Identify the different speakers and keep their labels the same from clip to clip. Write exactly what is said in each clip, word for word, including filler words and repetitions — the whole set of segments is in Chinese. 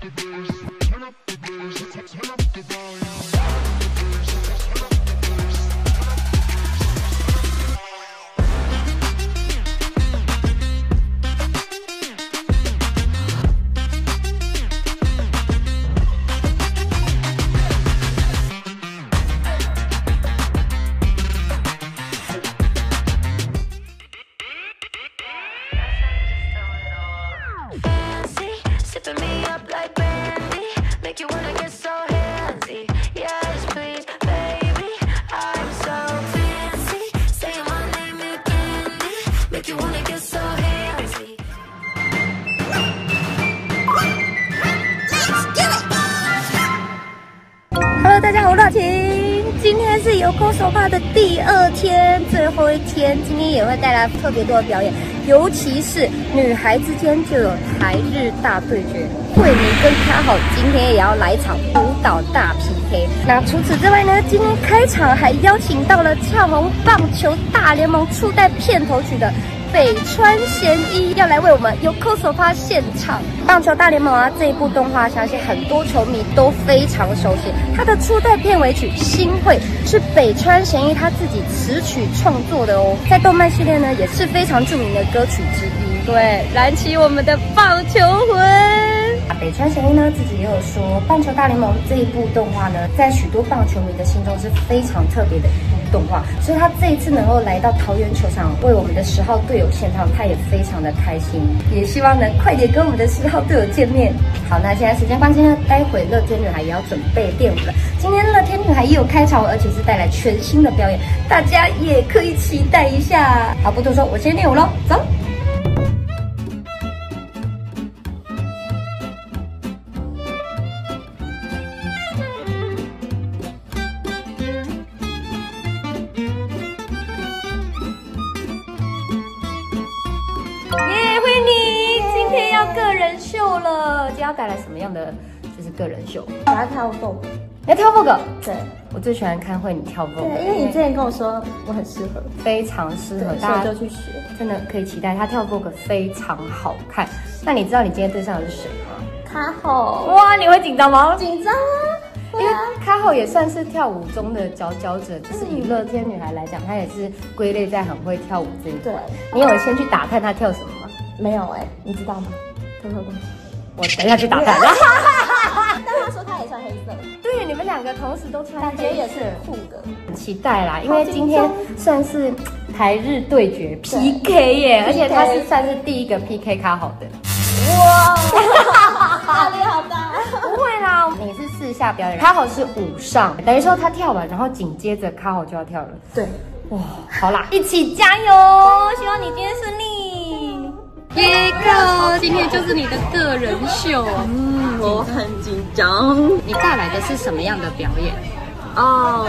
Speaker 1: Hello， 大家好，我是晴。今天是游空手帕的第二天，最后一天。今天也会带来特别多的表演，尤其是女孩之间就有台日大对决，慧妮跟卡好今天也要来一场舞蹈大 P K。那除此之外呢，今天开场还邀请到了俏红棒球大联盟初代片头曲的北川贤一，要来为我们游空手帕献唱棒球大联盟啊！这一部动画，相信很多球迷都非常熟悉。它的初代片尾曲《新会》是北川贤一他自己词曲创作的哦，在动漫系列呢也是非常著名的歌曲之一。对，燃起我们的棒球魂。北川贤一呢自己也有说，《棒球大联盟》这一部动画呢，在许多棒球迷的心中是非常特别的一部动画，所以他这一次能够来到桃园球场为我们的十号队友献唱，他也非常的开心，也希望能快点跟我们的十号队友见面。好，那现在时间关系呢，待会乐天女孩也要准备练舞了。今天乐天女孩也有开场，而且是带来全新的表演，大家也可以期待一下。好，不多说，我先练舞喽，走。耶，慧妮今天要个人秀了，今天要带来什么样的就是个人秀？
Speaker 2: 我要跳 vogue，
Speaker 1: 你要跳 vogue？
Speaker 2: 对，
Speaker 1: 我最喜欢看慧妮跳 vogue，
Speaker 2: 对，因为你之前跟我说我很适合，
Speaker 1: 非常适合，
Speaker 2: 大家就去学，
Speaker 1: 真的可以期待她跳 vogue 非常好看。那你知道你今天对上的是谁吗？
Speaker 2: 卡后，
Speaker 1: 哇，你会紧张吗？
Speaker 2: 紧张啊！
Speaker 1: 因为卡后也算是跳舞中的佼佼者，就是以乐天女孩来讲，她也是归类在很会跳舞这一块。你有先去打探她跳什么吗？
Speaker 2: 没有哎、欸，你知道吗？偷偷公主，
Speaker 1: 我等一下去打探。
Speaker 2: 但他说他也穿黑色。
Speaker 1: 对，你们两个同时都穿，
Speaker 2: 感觉也是酷的。
Speaker 1: 很期待啦，因为今天算是台日对决 P K 耶，而且他是算是第一个 P K 卡好的。
Speaker 2: 哇，压力好大。
Speaker 1: 不会啦，你是四下表演，卡好是五上，等于说他跳完，然后紧接着卡好就要跳了。
Speaker 2: 对，
Speaker 1: 哇，好啦，一起加油！希望你今天顺利。耶哥，今天就是你的个人秀。
Speaker 2: 嗯，我很紧张。
Speaker 1: 你带来的是什么样的表演？
Speaker 2: 哦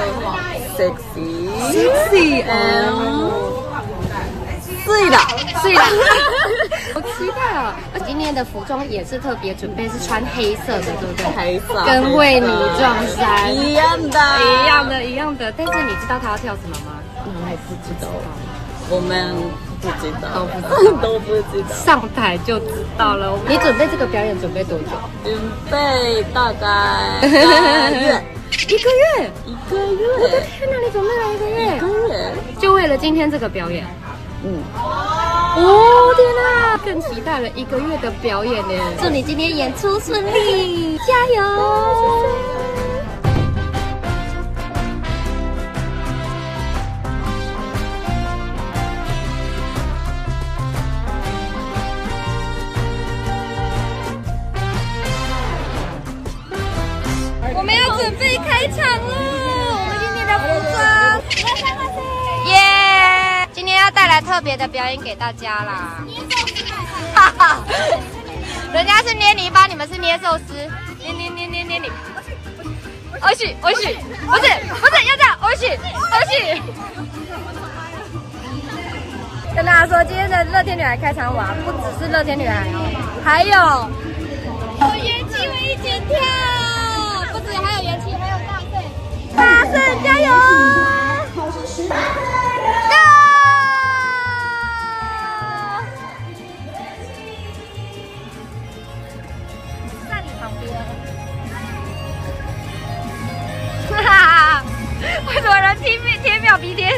Speaker 2: ，sexy
Speaker 1: sexy， 嗯，
Speaker 2: 碎了，
Speaker 1: 碎了。好期待啊！今天的服装也是特别准备，是穿黑色的，对不对？
Speaker 2: 黑色，
Speaker 1: 跟慧妮撞衫
Speaker 2: 一样的，
Speaker 1: 一样的，一样的。但是你知道她要跳什么吗？
Speaker 2: 我还不知道，我们不知道，
Speaker 1: 都不知道，
Speaker 2: 都不知道。
Speaker 1: 上台就知道了。你准备这个表演准备多久？
Speaker 2: 准备大概一个月。
Speaker 1: 一个月？
Speaker 2: 一个月？
Speaker 1: 我的天哪！你准备了一个月？
Speaker 2: 一个月？
Speaker 1: 就为了今天这个表演？
Speaker 2: 嗯。
Speaker 1: 哦天哪，更期待了一个月的表演呢！祝你今天演出顺利，加油！我们要准备开场了，我们今天的服装，耶！今天要带来特别的表演给大家啦！哈哈，人家是捏泥巴，你们是捏寿司，捏捏捏捏捏你，我许我许，不是不是要这样，我许我许。跟大家说，今天的乐天女孩开场舞啊，不只是乐天女孩哦，还有有元气会一起跳。不止还有元气，还有大圣，大圣加油！加油！在你旁哈哈，为什么人贴贴秒鼻贴？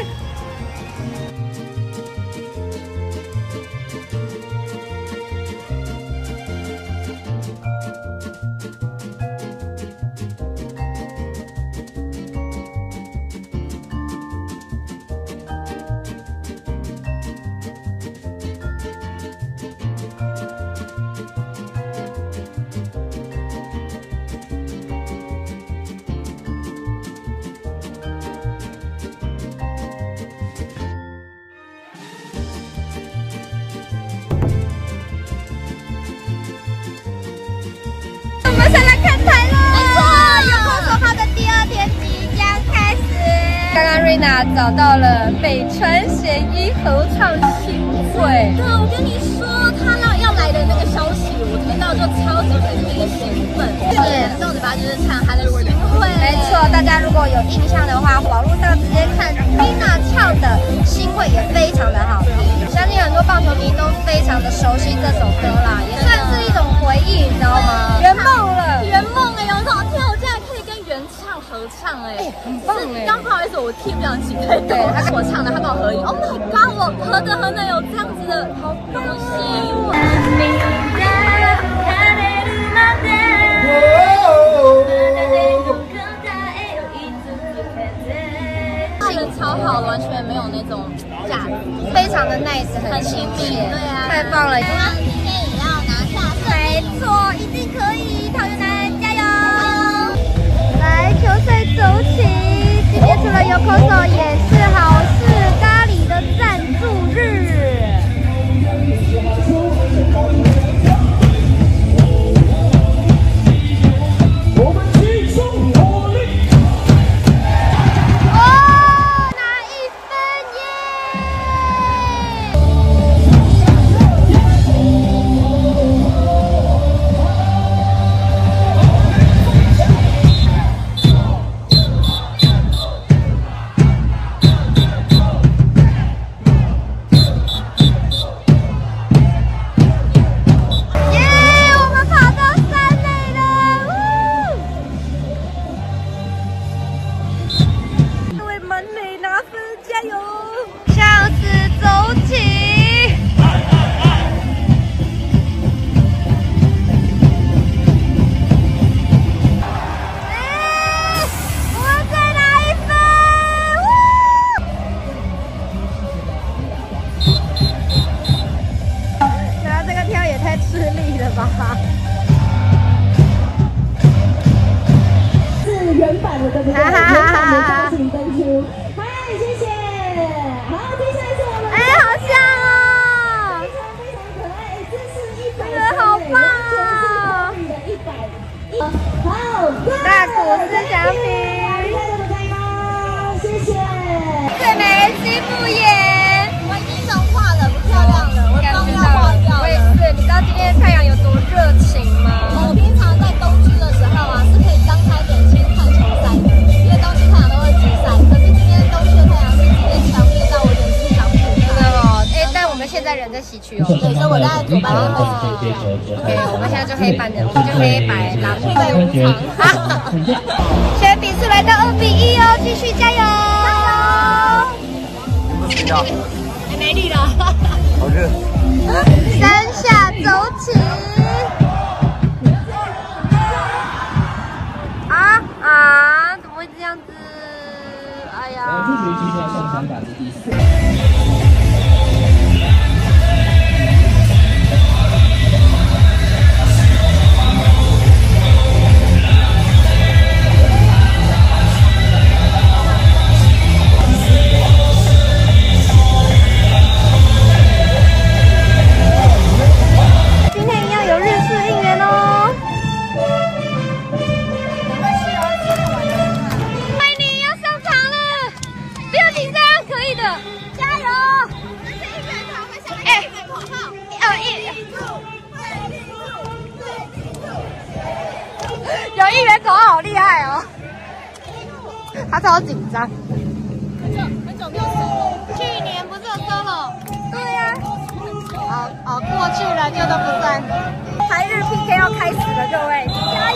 Speaker 1: 刚刚瑞娜找到了北川贤一合唱新会。
Speaker 2: 对，我跟你说，他要要来的那个消息，我听到就超级的那个兴奋。是，重点吧，就是唱他的新会。
Speaker 1: 没错，大家如果有印象的话，网络上直接看 Rina 唱的新会也非常的好听，相信很多棒球迷都非常的熟悉这首歌啦，也算是一种回忆，你知道吗？圆梦了，
Speaker 2: 圆梦哎，有这种天，我竟然可以跟原唱合唱哎，
Speaker 1: 很棒哎。
Speaker 2: 刚不好意思，我替不了起太多，他跟我唱的，他跟我合音。Oh my god， 我何德何能有这样子的好东西？人超好，完全没有那种架子，
Speaker 1: 非常的 nice， 很亲密，
Speaker 2: 对啊，
Speaker 1: 太棒了！
Speaker 2: 今天也要拿下，
Speaker 1: 没错，一定可以，桃园男加油！来，球赛走起！今天除了有口手，也是好事咖喱的赞助日。
Speaker 3: 是原版的，对不对？原版的造型灯出。嗨，谢谢。好，接下来是我们。
Speaker 1: 哎，好像哦，
Speaker 3: 非常非常可爱。这是一百，
Speaker 1: 这个好棒
Speaker 3: 哦！的一百一。好，
Speaker 1: 大谷思祥平，
Speaker 3: 谢谢。
Speaker 1: 最美西部眼，
Speaker 2: 我已经融化了，不漂亮了，我妆要化掉了。
Speaker 1: 我也是，你知道今天的太阳有多热情吗？
Speaker 2: 我平常在东区的时候啊，是可以张开眼睛看球赛的，因为东区太阳都会直晒。可是今天东区的太阳是直接强烈到我眼睛想不开。
Speaker 1: 真的哦，哎，但我们现在人在西区哦。
Speaker 2: 对，所以我在左半边会是这样。
Speaker 1: OK，我们现在就黑板的，我们就黑白狼狈无常。好，现在比数来到二比一哦，继续加油！加油！
Speaker 2: 哎，没力了。
Speaker 4: 好热。
Speaker 1: 三下走起。啊啊！怎么会这样子？哎呀！
Speaker 5: 这学期是要上三把是第四。
Speaker 1: 今天一样有日式应援哦。爱你要上场了，不要紧张，可以的，加油！哎，哦一，有应援口号好厉害哦，他超紧张。
Speaker 2: 很久很久没有 solo，
Speaker 1: 去年不是有 solo？ 对呀、啊。哦哦，过去了就都不算。台日 P K 要开始了，各位加油！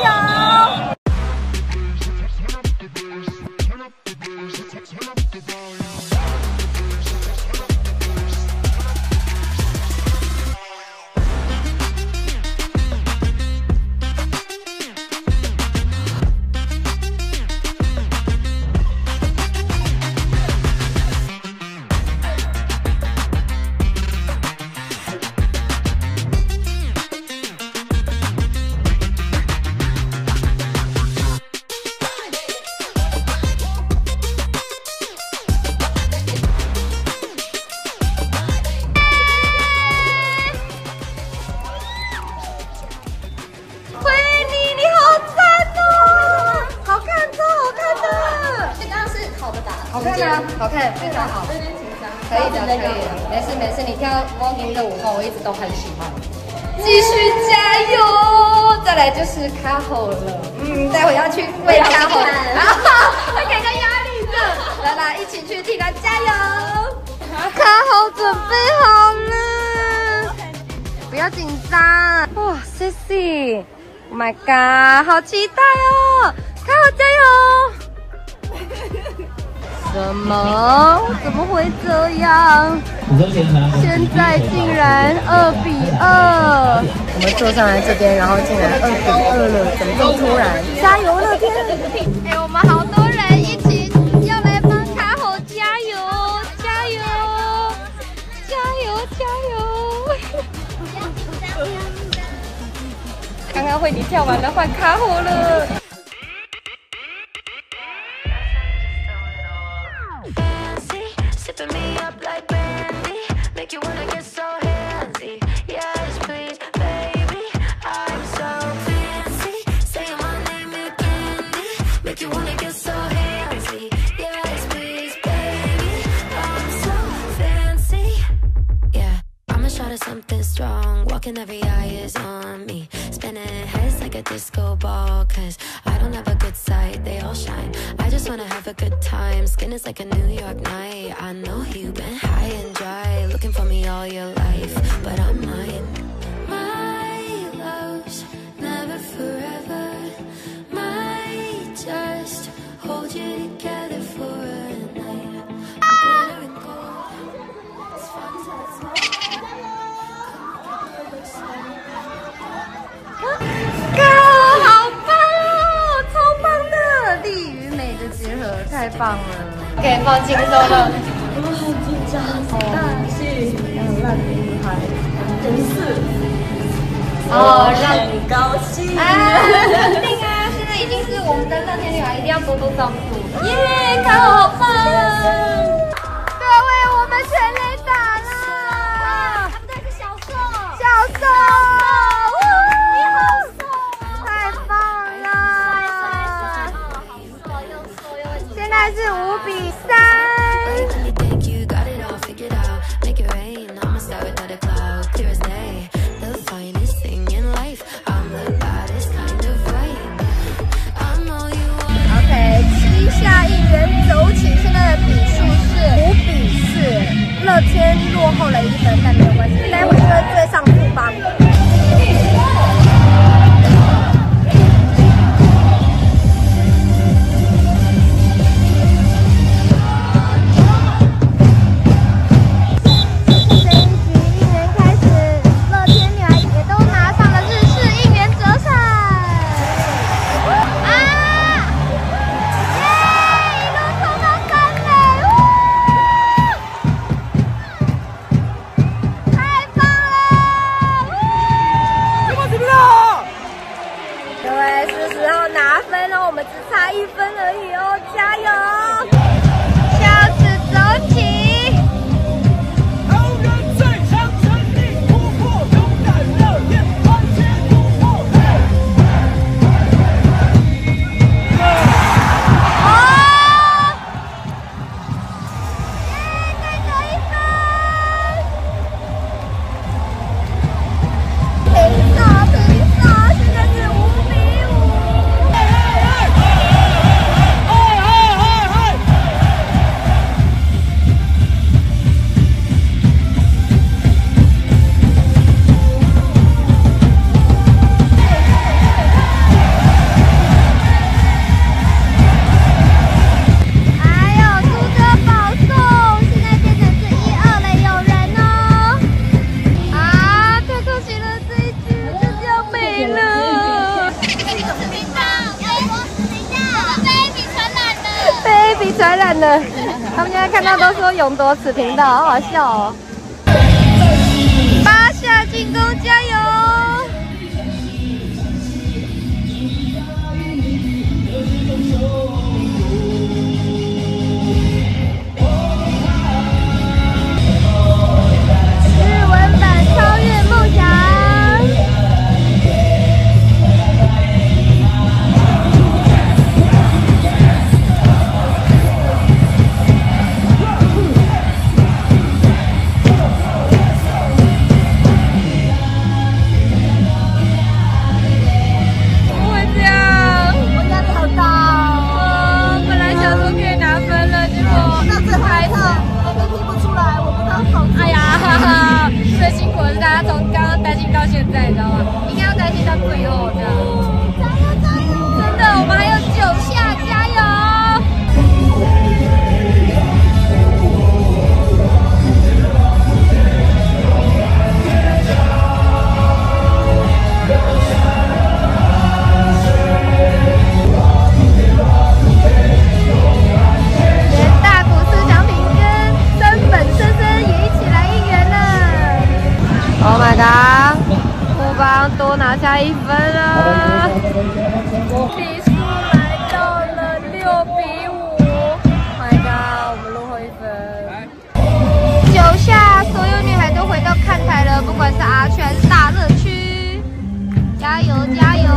Speaker 1: 看啊，好看，非常好。有点紧张。可以的，可以的，没事没事，你跳 Voguing 的舞风我一直都很喜欢。继续加油！再来就是卡吼了，嗯，待会要去喂卡吼，会给他压力的。来来，一起去替他加油！卡吼准备好了，不要紧张。哇 ，Sissy，Oh my god， 好期待哦！卡吼加油！什么？怎么会这样？现在竟然二比二，我们坐上来这边，然后竟然二比二了，怎么这么突然？加油乐天！哎，我们好多人一起要来帮卡吼加油，加油，加油，加油！刚刚慧妮跳完了，换卡吼了。
Speaker 4: Sipping me up like brandy, make you wanna get so handsy. Yes, please, baby, I'm so fancy. Saying my name is candy, make you wanna get so handsy. Yes, please, baby, I'm so fancy. Yeah, I'm a shot of something strong, walking every eye is on me. Spinning heads like a disco ball, cause I don't have a good side, they all shine. I just wanna have a good time, skin is like a New York night. I know you've been high and dry, looking for me all your life, but I'm mine. My love's never forever, might just hold you together for a night. Glitter and gold, it's fun till it's over.
Speaker 1: 好棒哦，超棒的，力与美的结合，太棒了。可以放轻松了。
Speaker 3: 我好紧张，大戏，让你嗨，真是哦，让你高兴。
Speaker 1: 啊，肯定啊，现在已经是我们的乐天女孩，一定要多多照顾。耶，卡吼好棒！各位，我们全垒打了。他们队是小瘦，小瘦。现在是五比三。OK， 七下应援走起，现在的比数是五比四，乐天落后了一分，但没有关系，待会就会追上富邦。传染了，他们现在看到都说勇夺此频道，好好笑哦。八下进攻，加油！日文版超越梦想。 最后这样。加油加油！真的，我们还有九下，加油！连大谷思小品跟森本生生也一起来应援了。Oh my god！ 富邦多拿下一分了，比数来到了六比五。My god！ 我们落后一分。九下，所有女孩都回到看台了，不管是 R 区还是大热区，加油加油！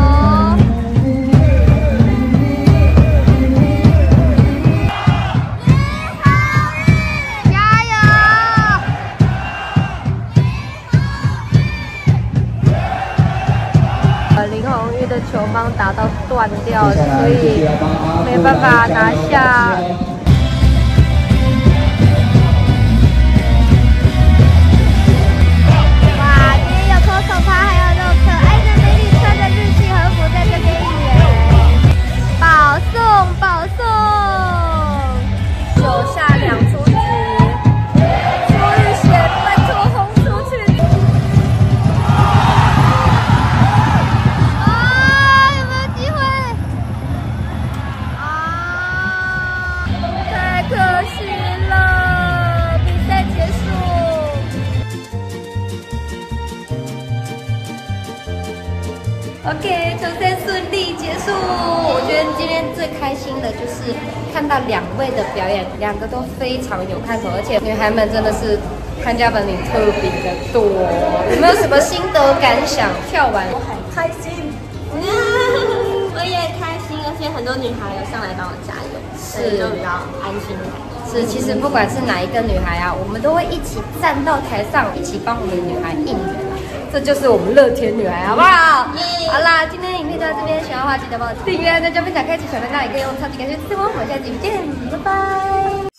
Speaker 1: 林红玉的球棒打到断掉，所以没办法拿下。哇，今天有空手趴，还有那种可爱的美女穿着日系和服在这边应援，保送保送，九下两出局，朱玉贤被拖轰出去。可惜了，比赛结束。OK， 球赛顺利结束。我觉得今天最开心的就是看到两位的表演，两个都非常有看头，而且女孩们真的是看家本领特别的多。有没有什么心得感想？跳完
Speaker 3: 我很开心，
Speaker 2: 我也开心，而且很多女孩有上来帮我加油，所以就比较安心。
Speaker 1: 是，其实不管是哪一个女孩啊，我们都会一起站到台上，一起帮我们的女孩应援，这就是我们乐天女孩，好不好？好啦，今天的影片就到这边，喜欢的话记得帮我订阅、按赞、加分享、开启小铃铛，也可以用超级感谢私信我们下期见，拜拜。